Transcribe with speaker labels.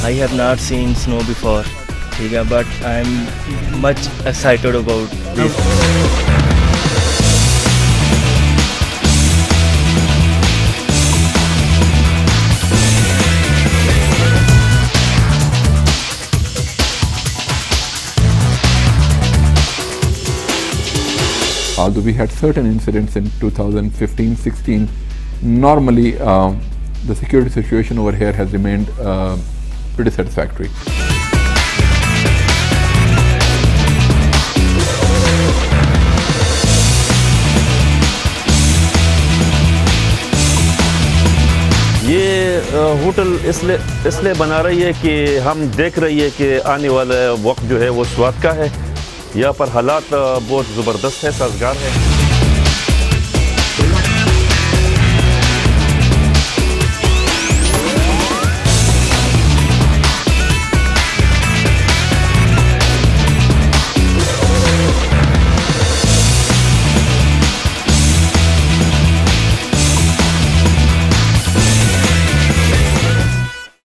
Speaker 1: I have not seen snow before, ठीक है, but I'm much excited about this.
Speaker 2: Although we had certain incidents in 2015-16, normally the security situation over here has remained pretty satisfactory.
Speaker 3: ये hotel इसलिए बना रही है कि हम देख रही है कि आने वाला वक्त जो है वो स्वाद का है। यहाँ पर हालात बहुत ज़बरदस्त है, साजगार है।